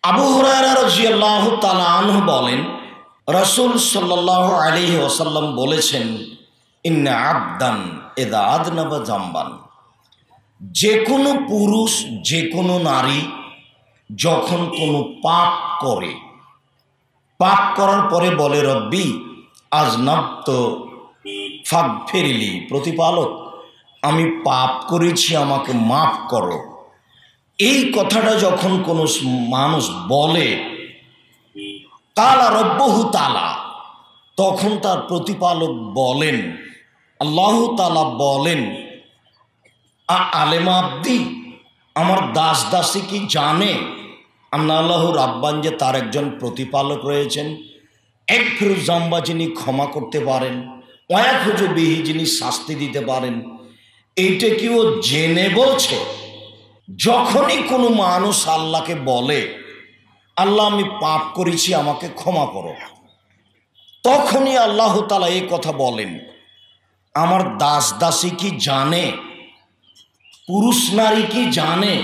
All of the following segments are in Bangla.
আবু হুরায়রা রাদিয়াল্লাহু তাআলা আনহু বলেন, রাসূল সাল্লাল্লাহু আলাইহি ওয়াসাল্লাম বলেছেন, ইন্না আবদান ইযা আযনাবা যামবান, যে কোনো পুরুষ যে কোনো নারী যখন কোনো পাপ করে, পাপ করার পরে বলে রব্বি আযনাবতু ফাগফিরলি, প্রতিপালক আমি পাপ করেছি আমাকে মাফ করো, এই কথাটা যখন কোনো মানুষ বলে কালা রব্বহু তাআলা, তখন তার প্রতিপালক বলেন, আল্লাহ তাআলা বলেন, আলেমা আব্দি, আমার দাস দাসী কি জানে আল্লাহু রাব্বান যে তার একজন প্রতিপালক রয়েছেন, এক ফিরুজ জাম্বা যিনি ক্ষমা করতে পারেন, ওয়াকুজু বিহি যিনি শাস্তি দিতে পারেন। এইটা কি ও জেনে বলছে? যখনই কোনো মানুষ আল্লাহকে বলে আল্লাহ আমি পাপ করেছি আমাকে ক্ষমা করো, তখনই আল্লাহ তাআলা এই কথা বলেন, আমার দাস দাসী কি জানে, পুরুষ নারী কি জানে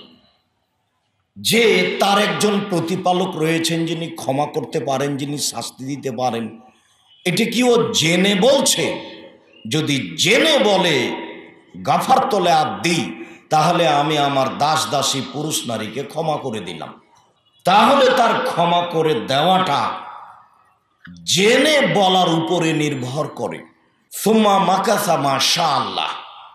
যে তার একজন প্রতিপালক রয়েছেন যিনি ক্ষমা করতে পারেন, যিনি শাস্তি দিতে পারেন? এটা কি ও জেনে বলছে? যদি জেনে বলে গাফারতু লি আবদি, তাহলে আমি আমার দাস দাসী পুরুষ নারীকে ক্ষমা করে দিলাম। তাহলে তার ক্ষমা করে দেওয়াটা জেনে বলার উপরে নির্ভর করে। সুম্মা মাকাসা মাশাআল্লাহ,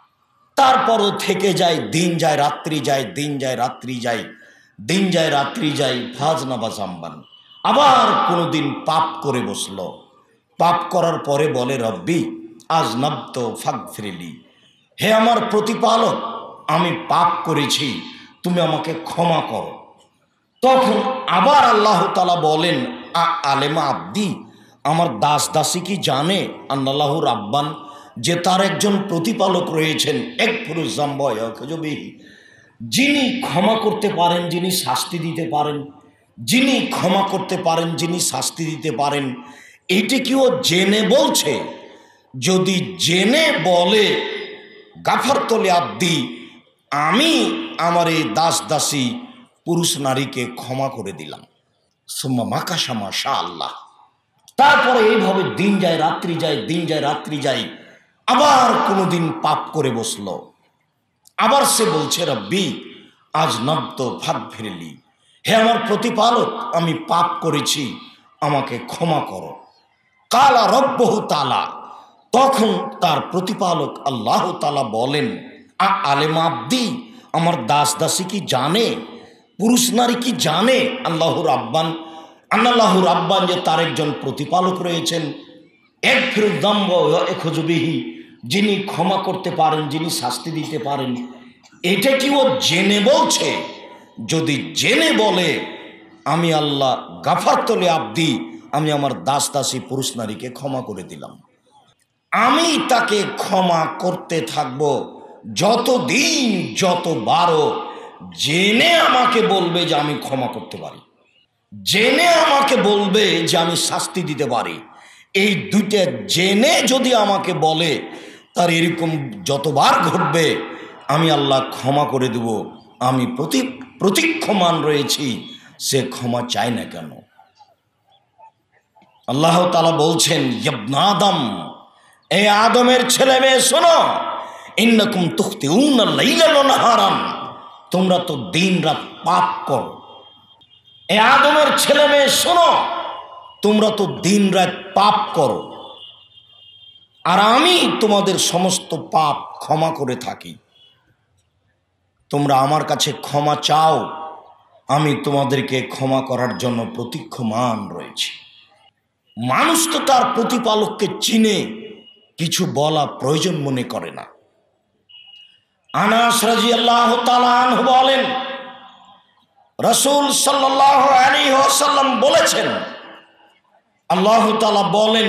তারপরও থেকে যায়, দিন যায় রাত্রি যায়, দিন যায় রাত্রি যায়, দিন যায় রাত্রি যায়, ফাজনাবা জামবান, আবার কোনো দিন পাপ করে বসলো। পাপ করার পরে বলে রব্বি আযনাবতু ফাগফিরলি, হে আমার প্রতিপালক আমি পাপ করেছি তুমি আমাকে ক্ষমা করো। তখন আবার আল্লাহ তাআলা বলেন, আলেমা আব্দি, আমার দাস দাসী কি জানে আল্লাহু রাব্বান যে তার একজন প্রতিপালক রয়েছেন, এক পুরুষ জাম্বা ইয়াকুজু বিহি, যিনি ক্ষমা করতে পারেন, যিনি শাস্তি দিতে পারেন, যিনি ক্ষমা করতে পারেন, যিনি শাস্তি দিতে পারেন। এইটি কি ও জেনে বলছে? যদি জেনে বলে গাফারতু লি আবদি, আমি আমার এই দাস দাসী পুরুষ নারীকে ক্ষমা করে দিলাম, সুম্মা মাকাসা মাশাআল্লাহ, তারপরে এইভাবে দিন যায় রাত্রি যায়, দিন যায় রাত্রি যায়, আবার কোনো দিন পাপ করে বসলো, আবার সে বলছে রব্বি আযনাবতু ফাগফিরলি, হে আমার প্রতিপালক আমি পাপ করেছি আমাকে ক্ষমা করো। কালা রব্বহু তাআলা, তখন তার প্রতিপালক আল্লাহ তাআলা বলেন, আলেমা আব্দি, আমার দাস দাসী কি জানে, পুরুষ নারী কি জানে আল্লাহু রাব্বান যে তার একজন প্রতিপালক রয়েছেন, এক ফিরুজ যামবা ইয়াকুজু বিহি, যিনি ক্ষমা করতে পারেন, যিনি শাস্তি দিতে পারেন। এটা কি ও জেনে বলছে? যদি জেনে বলে আমি আল্লাহ গাফারতু লি আবদি, আমি আমার দাস দাসী পুরুষ নারীকে ক্ষমা করে দিলাম, আমি তাকে ক্ষমা করতে থাকব যতদিন যতবারও জেনে আমাকে বলবে যে আমি ক্ষমা করতে পারি, জেনে আমাকে বলবে যে আমি শাস্তি দিতে পারি। এই দুইটা জেনে যদি আমাকে বলে, তার এরকম যতবার ঘটবে আমি আল্লাহ ক্ষমা করে দেব। আমি প্রতীক্ষমান রয়েছি, সে ক্ষমা চায় না কেন। আল্লাহ তাআলা বলছেন, ইবনা আদম, এ আদমের ছেলে মেয়ে শোনো, ইন্নাকুম তুখতিউনা লাইলা ওয়া নাহারান, তোমরা তো দিন রাত পাপ করো। এ আদমের ছেলে মেয়ে শোনো, তোমরা তো দিন রাত পাপ করো, আর আমি তোমাদের সমস্ত পাপ ক্ষমা করে থাকি। তোমরা আমার কাছে ক্ষমা চাও, আমি তোমাদেরকে ক্ষমা করার জন্য প্রতীক্ষমান রয়েছি। মানুষ তো তার প্রতিপালককে চিনে, কিছু বলা প্রয়োজন মনে করে না। আনাস রাদিয়াল্লাহু তাআলা আনহু বলেন, রাসূল সাল্লাল্লাহু আলাইহি ওয়াসাল্লাম বলেছেন, আল্লাহ তাআলা বলেন,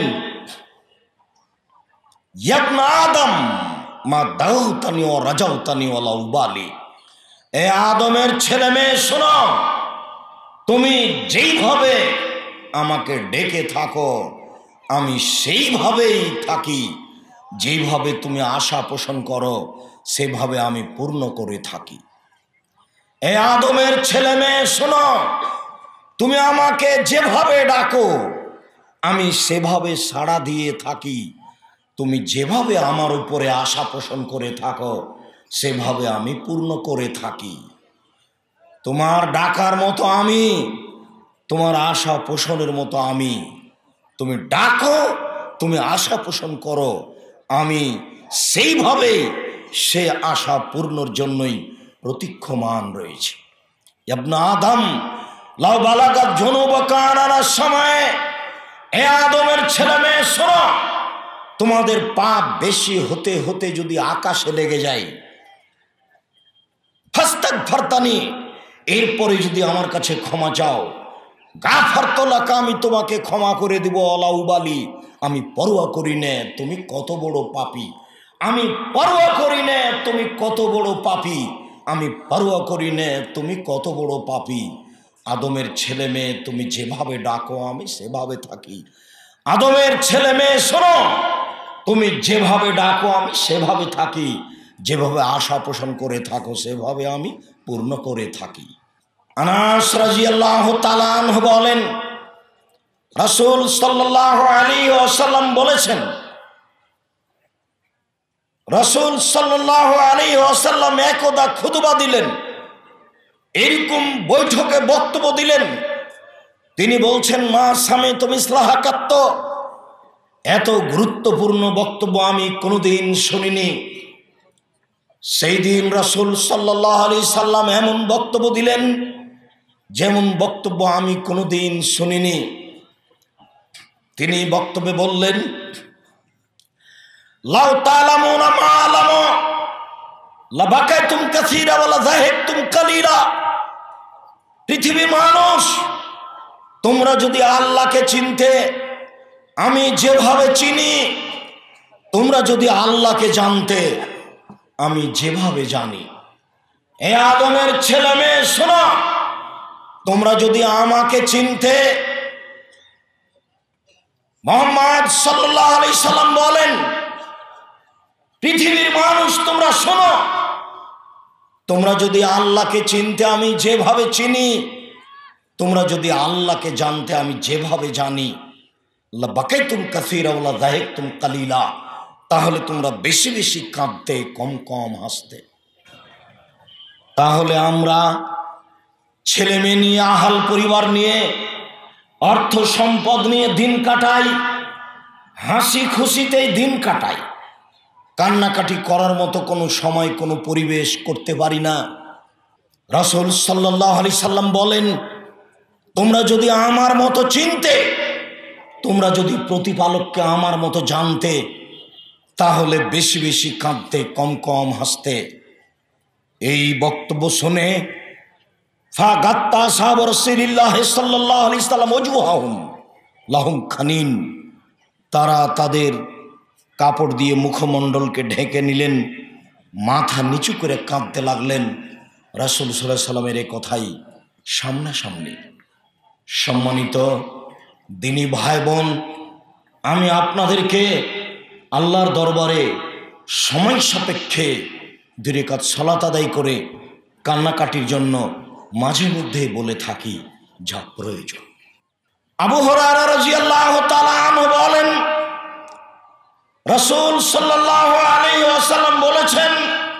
ইবনা আদম মা দাউতানি ওয়া রাজাউতানি ওয়ালা উবালি, এ আদমের ছেলে মেয়ে শোনো, তুমি যেইভাবে আমাকে ডেকে থাকো আমি সেইভাবেই থাকি, যেইভাবে তুমি আশা পোষণ করো সেভাবে আমি পূর্ণ করে থাকি। এ আদমের ছেলে মেয়ে শোনো, তুমি আমাকে যেভাবে ডাকো আমি সেভাবে সাড়া দিয়ে থাকি, তুমি যেভাবে আমার উপরে আশা পোষণ করে থাকো সেভাবে আমি পূর্ণ করে থাকি। তোমার ডাকার মতো আমি, তোমার আশা পোষণের মতো আমি। তুমি ডাকো, তুমি আশা পোষণ করো, আমি সেইভাবে সে আশা পূর্ণর জন্যই প্রতীক্ষমান রয়েছে। ইবনে আদম লাউ বালাগাত যুনুবুকা আনানাস সময়, এ আদমের ছেলে মেয়ে শোনো, তোমাদের পাপ বেশি হতে হতে যদি আকাশে লেগে যায়, ফাস্তাগফিরতানি, এরপরে যদি আমার কাছে ক্ষমা চাও, গাফারতু লাকা, আমি তোমাকে ক্ষমা করে দিব। অলা উবালি, আমি পরোয়া করি না তুমি কত বড় পাপী, আমি পরোয়া করি না তুমি কত বড় পাপী, আমি পরোয়া করি না তুমি কত বড় পাপী। আদমের ছেলে মেয়ে তুমি যেভাবে ডাকো আমি সেভাবে থাকি। আদমের ছেলে মেয়ে শোনো, তুমি যেভাবে ডাকো আমি সেভাবে থাকি, যেভাবে আশা পোষণ করে থাকো সেভাবে আমি পূর্ণ করে থাকি। আনাস রাদিয়াল্লাহু তাআলা আনহু বলেন, রাসূল সাল্লাল্লাহু আলাইহি ওয়াসাল্লাম বলেছেন, রাসূল সাল্লাল্লাহু আলাইহি ওয়াসাল্লাম একদা খুতবা দিলেন, এরকম বৈঠকে বক্তব্য দিলেন। তিনি বলছেন, মা সামিতু মিসলাহা কাত্ত, এত গুরুত্বপূর্ণ বক্তব্য আমি কোনোদিন শুনিনি। সেই দিন রাসূল সাল্লাল্লাহু আলাইহি সাল্লাম এমন বক্তব্য দিলেন যেমন বক্তব্য আমি কোনোদিন শুনিনি। তিনি বক্তব্যে বললেন, লাউ তা'লামুনা মা আ'লামু লাবাকাইতুম কাসীরা ওয়া লাযাহিকতুম কালীলা। পৃথিবীর মানুষ, তোমরা যদি আল্লাহকে চিনতে আমি যেভাবে চিনি, তোমরা যদি আল্লাহকে জানতে আমি যেভাবে জানি, এ আদমের ছেলে মেয়ে শোনো, তোমরা যদি আমাকে চিনতে, মুহাম্মদ সাল্লাল্লাহু আলাইহি সাল্লাম বলেন, পৃথিবীর মানুষ তোমরা শোনো, তোমরা যদি আল্লাহকে চিনতে আমি যেভাবে চিনি, তোমরা যদি আল্লাহকে জানতে আমি যেভাবে জানি, লাবাকাইতুম কাসীরা ওয়া লাযাহিকতুম কালীলা, তাহলে তোমরা বেশি বেশি কাঁদতে, কম কম হাসতে। তাহলে আমরা ছেলে মেয়ে নিয়ে, আহাল পরিবার নিয়ে, অর্থ সম্পদ নিয়ে দিন কাটাই, হাসি খুশিতেই দিন কাটাই, কান্নাকাটি করার মতো কোনো সময়, কোনো পরিবেশ করতে পারি না। রাসূল সাল্লাল্লাহু আলাইহি সাল্লাম বলেন, তোমরা যদি আমার মতো চিনতে, তোমরা যদি প্রতিপালককে আমার মতো জানতে, তাহলে বেশি বেশি কাঁদতে, কম কম হাসতে। এই বক্তব্য শুনে ফাগাত্তা সাহাবা রাসূলুল্লাহ সাল্লাল্লাহু আলাইহি সাল্লাম ওয়াজহুহুম লাহুম খানিন, তারা তাদের কাপড় দিয়ে মুখমণ্ডলকে ঢেকে নিলেন, মাথা নিচু করে কাঁদতে লাগলেন। রাসূল সাল্লাল্লাহু আলাইহি সাল্লামের এই কথাই সামনাসামনি। সম্মানিত দিনী ভাই বোন, আমি আপনাদেরকে আল্লাহর দরবারে সময় সাপেক্ষে 2 রাকাত সালাত আদায় করে কান্নাকাটির জন্য মাঝে মধ্যে বলে থাকি, যা প্রয়োজন। আবু হুরায়রা রাদিয়াল্লাহু তাআলা আনহু বলেন, রাসূল সাল্লাল্লাহু আলাইহি ওয়াসাল্লাম বলেছেন,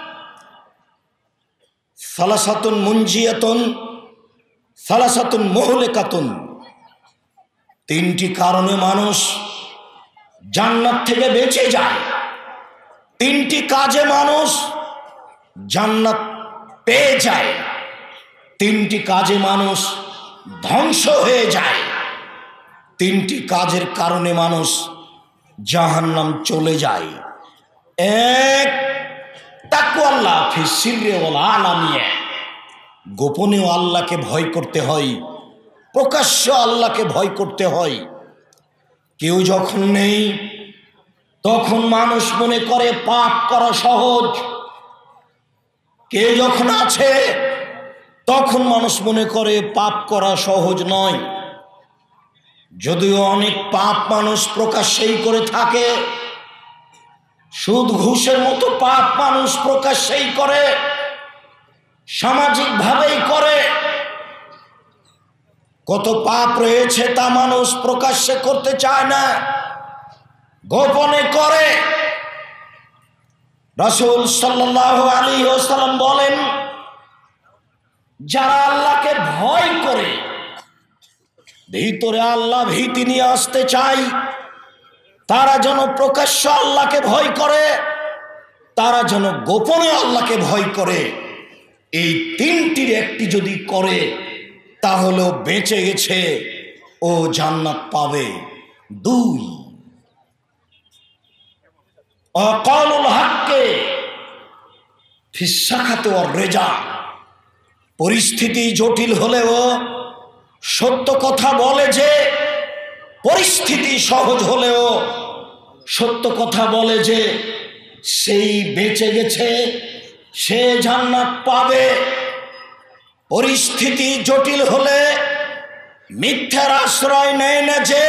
সালাসাতুন মুনজিয়াতুন সালাসাতুন মুহলিকাতুন, 3টি কারণে মানুষ জান্নাত থেকে বেঁচে যায়, 3টি কাজে মানুষ জান্নাত পেয়ে যায়, 3টি কাজে মানুষ ধ্বংস হয়ে যায়, 3টি কাজের কারণে মানুষ জাহান্নাম চলে যায়। এক, তাকওয়াল্লাহ ফি সিররি ওয়াল আলানিয়া, গোপনেও আল্লাহকে ভয় করতে হয়, প্রকাশ্য আল্লাহকে ভয় করতে হয়। কেউ যখন নেই তখন মানুষ মনে করে পাপ করা সহজ, কেউ যখন আছে তখন মানুষ মনে করে পাপ করা সহজ নয়। যদিও অনেক পাপ মানুষ প্রকাশ্যেই করে থাকে, সুদ ঘুষের মতো পাপ মানুষ প্রকাশ্যেই করে, সামাজিকভাবেই করে। কত পাপ রয়েছে তা মানুষ প্রকাশ্যে করতে চায় না, গোপনে করে। রাসূল সাল্লাল্লাহু আলাইহি ওয়াসাল্লাম বলেন, যারা আল্লাহকে ভয় করে, ভিতরে আল্লাহ ভীতি নিয়ে আসতে চায়, তারা যেন প্রকাশ্য আল্লাহকে ভয় করে, তারা যেন গোপনে আল্লাহকে ভয় করে। এই তিনটির একটি যদি করে তাহলেও বেঁচে গেছে, ও জান্নাত পাবে। 2, অকালুল হককে ফিসাখাতে ওর রেজা, পরিস্থিতি জটিল হলেও সত্য কথা বলে যে, পরিস্থিতি সহজ হলেও সত্য কথা বলে যে, সেই বেঁচে গেছে, সে জান্নাত পাবে। পরিস্থিতি জটিল হলে মিথ্যার আশ্রয় নেয় না যে,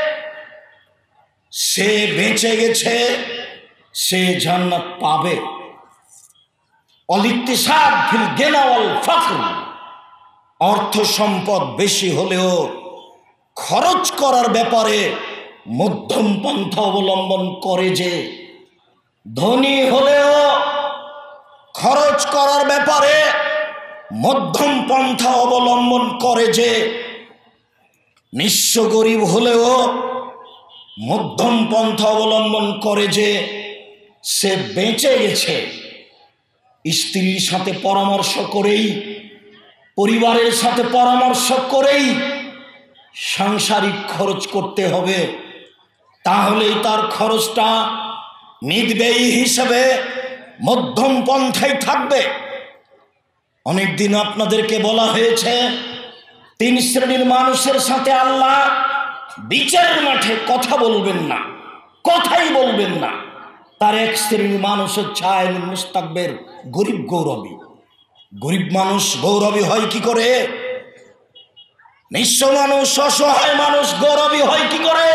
সে বেঁচে গেছে, সে জান্নাত পাবে। অলিকতিসাব ফিল গিনা ওয়াল ফাকর, অর্থ সম্পদ বেশি হলেও খরচ করার ব্যাপারে মধ্যম পন্থা অবলম্বন করে যে, ধনী হলেও খরচ করার ব্যাপারে মধ্যম পন্থা অবলম্বন করে যে, নিঃস্ব গরিব হলেও মধ্যম পন্থা অবলম্বন করে যে, সে বেঁচে গেছে। স্ত্রীর সাথে পরামর্শ করেই, পরিবারের সাথে পরামর্শ করেই সাংসারিক খরচ করতে হবে, তাহলেই তার খরচটা মিতব্যয়ী হিসেবে মধ্যম পন্থায় থাকবে। অনেকদিন আপনাদেরকে বলা হয়েছে 3 শ্রেণীর মানুষের সাথে আল্লাহ বিচারের মাঠে কথা বলবেন না, কথাই বলবেন না। তার এক শ্রেণীর মানুষ হচ্ছে আইনুল মুস্তাকবির, গরিব গৌরবী। গরিব মানুষ গৌরবী হয় কি করে? নিঃস্ব মানুষ, অসহায় মানুষ গৌরবী হয় কি করে?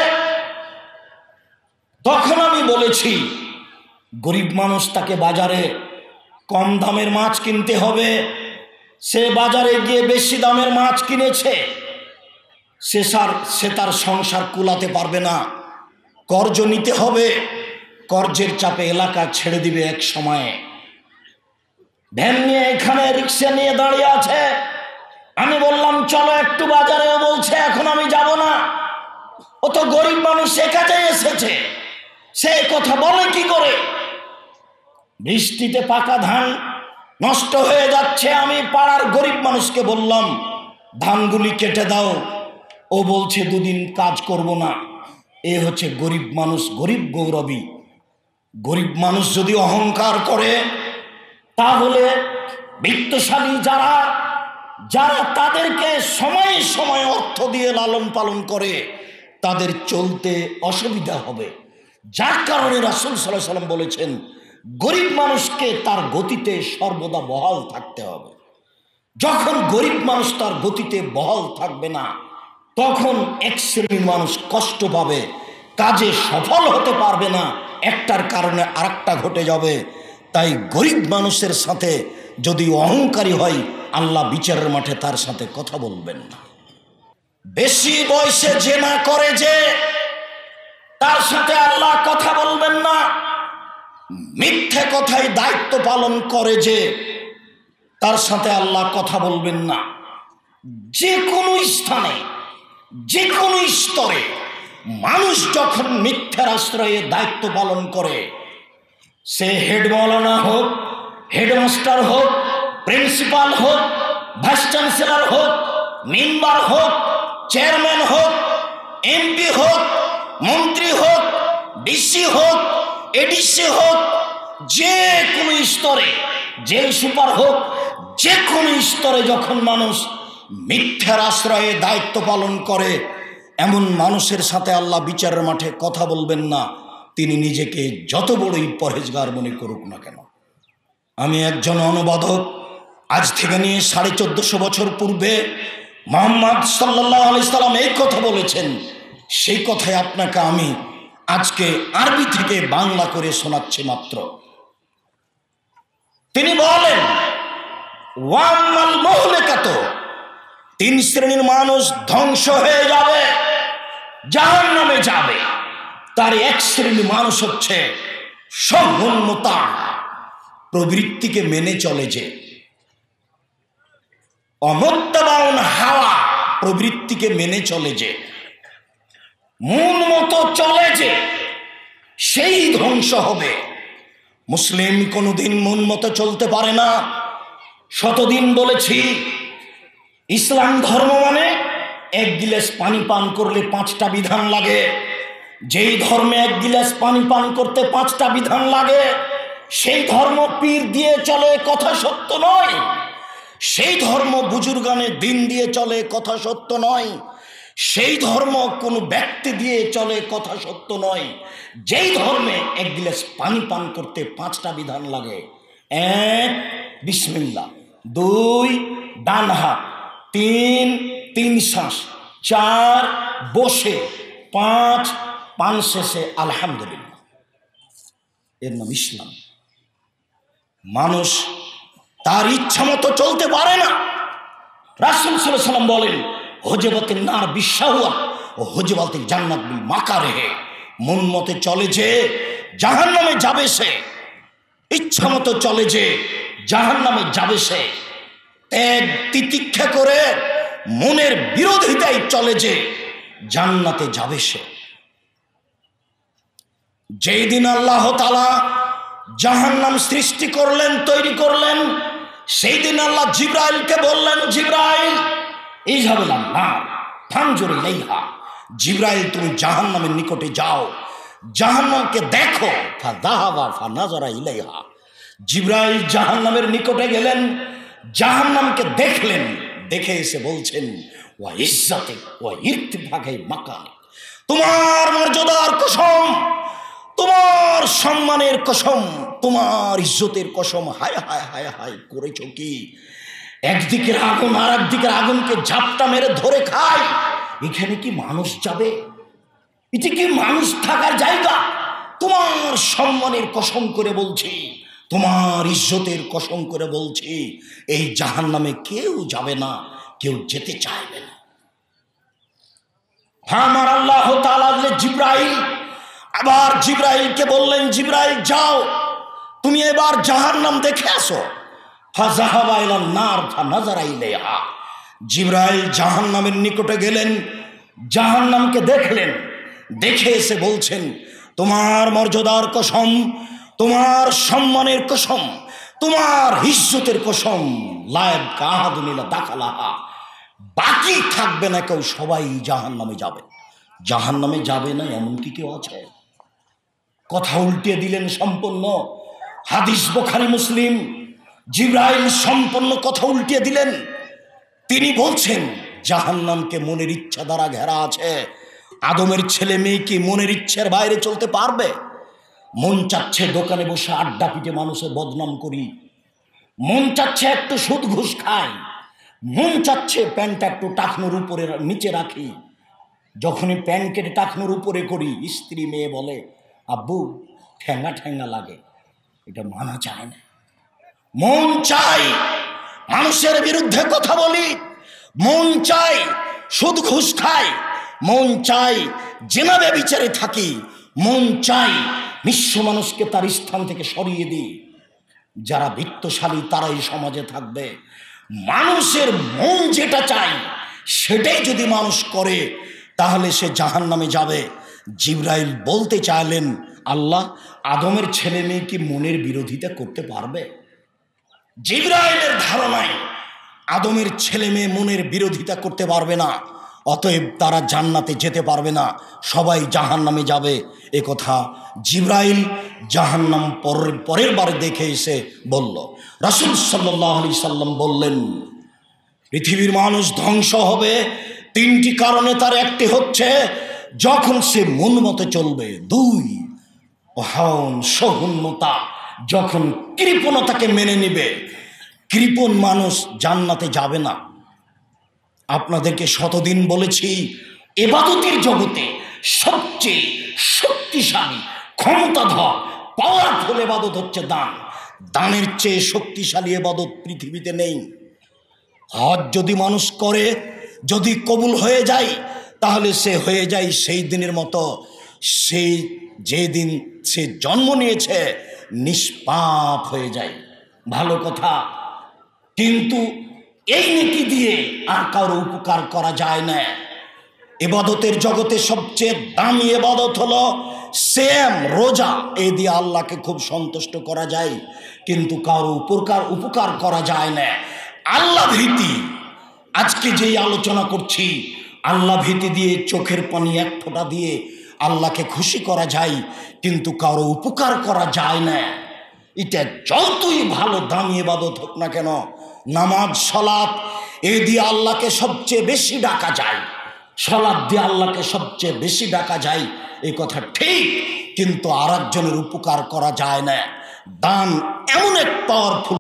তখন আমি বলেছি, গরিব মানুষ, তাকে বাজারে কম দামের মাছ কিনতে হবে, সে বাজারে গিয়ে বেশি দামের মাছ কিনেছে, সে তার সংসার কুলাতে পারবে না, কর্জ নিতে হবে, কর্জের চাপে এলাকা ছেড়ে দিবে। এক সময়ে ভ্যান নিয়ে এখানে রিক্সা নিয়ে দাঁড়িয়ে আছে, আমি বললাম চলো একটু বাজারে, ও বলছে এখন আমি যাব না। ও তো গরিব মানুষ, সে কাজে এসেছে, সে কথা বলে কি করে? বৃষ্টিতে পাকা ধান নষ্ট হয়ে যাচ্ছে, আমি পাড়ার গরিব মানুষকে বললাম ধানগুলি কেটে দাও, ও বলছে 2 দিন কাজ করব না। এ হচ্ছে গরিব মানুষ, গরিব গৌরবী। গরিব মানুষ যদি অহংকার করে, তাহলে বিত্তশালী যারা তাদেরকে সময়ে সময়ে অর্থ দিয়ে লালন পালন করে, তাদের চলতে অসুবিধা হবে। যার কারণে রাসূল সাল্লাল্লাহু আলাইহি ওয়াসাল্লাম বলেছেন, গরিব মানুষকে তার গতিতে সর্বদা বহাল থাকতে হবে। যখন গরিব মানুষ তার গতিতে বহাল থাকবে না, তখন এক শ্রেণীর মানুষ কষ্ট পাবে, কাজে সফল হতে পারবে না, একটার কারণে আরেকটা ঘটে যাবে। তাই গরিব মানুষের সাথে যদি অহংকারী হয়, আল্লাহ বিচারের মাঠে তার সাথে কথা বলবেন না। বেশি বয়সে জেনা করে যে, তার সাথে আল্লাহ কথা বলবেন না। মিথ্যে কথায় দায়িত্ব পালন করে যে, তার সাথে আল্লাহ কথা বলবেন না। যে কোনো স্থানে, যে কোনো স্তরে মানুষ যখন মিথ্যার আশ্রয়ে দায়িত্ব পালন করে, সে হেড মাওলানা হোক, হেডমাস্টার হোক, প্রিন্সিপাল হোক, ভাইস চ্যান্সেলর হোক, মেম্বার হোক, চেয়ারম্যান হোক, এমপি হোক, মন্ত্রী হোক, ডিসি হোক, এডিসি হোক, যে কোনো স্তরে, জেল সুপার হোক, যে কোনো স্তরে যখন মানুষ মিথ্যার আশ্রয়ে দায়িত্ব পালন করে, এমন মানুষের সাথে আল্লাহ বিচারের মাঠে কথা বলবেন না, তিনি নিজেকে যত বড়ই পরহেজগার মনে করুক না কেন। আমি একজন অনুবাদক, আজ থেকে নিয়ে 1450 বছর পূর্বে মুহাম্মদ সাল্লাল্লাহু আলাইহি সাল্লাম এই কথা বলেছেন, সেই কথাই আপনাকে আমি আজকে আরবি থেকে বাংলা করে শোনাচ্ছি মাত্র। তিনি বলেন, ওয়ামাল মুহলিকাতু, তিন শ্রেণীর মানুষ ধ্বংস হয়ে যাবে, জাহান্নামে যাবে। তার এক শ্রেণীর মানুষ হচ্ছে সহুন্নতা, প্রবৃত্তিকে মেনে চলে যে, অমত্তাবাউন হাওয়া, প্রবৃত্তিকে মেনে চলে যে, মন মতো চলে যে, সেই ধ্বংস হবে। মুসলিম কোনোদিন মন মতো চলতে পারে না। শতদিন বলেছি, ইসলাম ধর্ম মানে এক গিলাস পানি পান করলে 5টা বিধান লাগে। যেই ধর্মে এক গিলাস পানি পান করতে 5টা বিধান লাগে, সেই ধর্ম পীর দিয়ে চলে, কথা সত্য নয়। সেই ধর্ম বুজুর্গানে দিন দিয়ে চলে, কথা সত্য নয়। সেই ধর্ম কোনো ব্যক্তি দিয়ে চলে, কথা সত্য নয়। যেই ধর্মে এক গিলাস পানি পান করতে 5টা বিধান লাগে, 1 বিসমিল্লাহ, 2 ডান হাত, 3 শ্বাস, 4 বসে, 5 পান শেষে আলহামদুলিল্লাহ, এর নাম ইসলাম। মানুষ তার ইচ্ছা মতো চলতে পারে না। রাসূল সাল্লাল্লাহু আলাইহি ওয়াসাল্লাম বলেন, হজবতের নার বিশাহুয়া ও হজবতের জান্নাত বিল মাকারিহ। মন মতে চলে যে জাহান্নামে যাবে সে, ইচ্ছা মতো চলে যে জাহান্নামে যাবে সে। ত্যাগ তিতিক্ষা করে মনের বিরোধিতায় চলে যে জান্নাতে যাবে সে। যেই দিন আল্লাহ তাআলা জাহান্নাম সৃষ্টি করলেন, তৈরি করলেন, সেই দিন আল্লাহ জিবরাইলকে বললেন, জিবরাইল ইযহাবুল নার ফানজুর ইলাইহা, জিবরাইল তুমি জাহান্নামের নিকটে যাও, জাহান্নামকে দেখো। ফাযাহাবা ফানাযারা ইলাইহা, জিবরাইল জাহান্নামের নিকটে গেলেন, জাহান্নামকে দেখলেন, দেখে এসে বলছেন, ওয়া ইজ্জাতি ওয়া ইরতিফাকি মাকানি, তোমার মর্যাদার কসম, তোমার সম্মানের কসম, তোমার ইজ্জতের কসম, হায় হায় হায় হায় করেছো কি? একদিকের আগুন আর একদিকের আগুনকে ঝাপটা মেরে ধরে খায়। এখানে কি মানুষ যাবে? এটা কি মানুষ থাকার জায়গা? তোমার সম্মানের কসম করে বলছি, তোমার ইজ্জতের কসম করে বলছি, এই জাহান্নামে কেউ যাবে না, কেউ যেতে চাইবে না। আমার আল্লাহ তাআলা জিবরাইল, আবার জিবরাইলকে বললেন, জিবরাইল যাও, তুমি এবার জাহান্নাম দেখে আসো। ফাযাহাবা ইলান নার ফানাযারা ইলাইহা, জিবরাইল জাহান্নামের নিকটে গেলেন, জাহান্নামকে দেখলেন, দেখে এসে বলছেন, তোমার মর্যাদার কসম, তোমার সম্মানের কসম, তোমার ইজ্জতের কসম, লা ইয়াবকা আহাদুন ইল্লা দাখালাহা, বাকি থাকবে না কেউ, সবাই জাহান্নামে যাবে। জাহান্নামে যাবে না এমন কি কেউ আছে? কথা উল্টে দিলেন সম্পূর্ণ। হাদিস বুখারী মুসলিম, জিবরাইল সম্পূর্ণ কথা উল্টে দিলেন। তিনি বলছেন, জাহান্নামকে মনের ইচ্ছা দ্বারা ঘেরা আছে। আদমের ছেলে মেয়ে কি মনের ইচ্ছার বাইরে চলতে পারবে? মন চাচ্ছে দোকানে বসে আড্ডা পিটে মানুষের বদনাম করি, মন চাচ্ছে একটু সুদ ঘুষ খাই, মন চাচ্ছে প্যান্টটা একটু টাকনোর উপরে নিচে রাখি। যখনই প্যান্ট কেটে টাকনোর উপরে করি, স্ত্রী মেয়ে বলে, আব্বু ঠেঙ্গা ঠেঙ্গা লাগে, এটা মানা চায় না। মন চাই মানুষের বিরুদ্ধে কথা বলি, মন চাই সুদ ঘুষ খাই, মন চাই জিনা ব্যভিচারে থাকি, মন চাই নিঃস্ব মানুষকে তার স্থান থেকে সরিয়ে দিই। যারা বিত্তশালী তারাই সমাজে থাকবে। মানুষের মন যেটা চাই সেটাই যদি মানুষ করে তাহলে সে জাহান্নামে যাবে। জিবরাইল বলতে চাইলেন, আল্লাহ আদমের ছেলে মেয়ে কি মনের বিরোধিতা করতে পারবে? জিবরাইলের ধারণায় আদমের ছেলে মেয়ে মনের বিরোধিতা করতে পারবে না, অতএব তারা জান্নাতে যেতে পারবে না, সবাই জাহান্নামে যাবে। এ কথা জিবরাইল জাহান্নাম পরের বার দেখে এসে বলল। রাসূল সাল্লাল্লাহু আলাইহি সাল্লাম বললেন, পৃথিবীর মানুষ ধ্বংস হবে 3টি কারণে। তার একটি হচ্ছে যখন সে মন মতো চলবে, 2 অহং সহুন্নতা, যখন কৃপণতাকে মেনে নিবে। কৃপণ মানুষ জান্নাতে যাবে না। আপনাদেরকে শতদিন বলেছি, ইবাদতের জগতে সবচেয়ে শক্তিশালী ক্ষমতাধর পাওয়ারফুল ইবাদত হচ্ছে দান। দানের চেয়ে শক্তিশালী ইবাদত পৃথিবীতে নেই। হজ যদি মানুষ করে, যদি কবুল হয়ে যায়, তাহলে সে হয়ে যায় সেই দিনের মতো, সেই যে দিন সে জন্ম নিয়েছে নিষ্পাপ হয়ে যায়। ভালো কথা। কিন্তু এই নেকি দিয়ে আর কারো উপকার করা যায় না। ইবাদতের জগতে সবচেয়ে দামি ইবাদত হলো সিয়াম, রোজা। এই দিয়ে আল্লাহকে খুব সন্তুষ্ট করা যায়, কিন্তু কারো উপকার করা যায় না। আল্লাহ ভীতি, আজকে যেই আলোচনা করছি, আল্লাহ ভীতি দিয়ে চোখের পানি এক ফোঁটা দিয়ে আল্লাহকে খুশি করা যায়, কিন্তু কারো উপকার করা যায় না। এটা যতই ভালো দামি ইবাদত হোক না কেন, নামাজ সালাত এই দিয়ে আল্লাহকে সবচেয়ে বেশি ডাকা যায়, সালাত দিয়ে আল্লাহকে সবচেয়ে বেশি ডাকা যায়, এই কথা ঠিক, কিন্তু আরেকজনের উপকার করা যায় না। দান এমন এক পাওয়ারফুল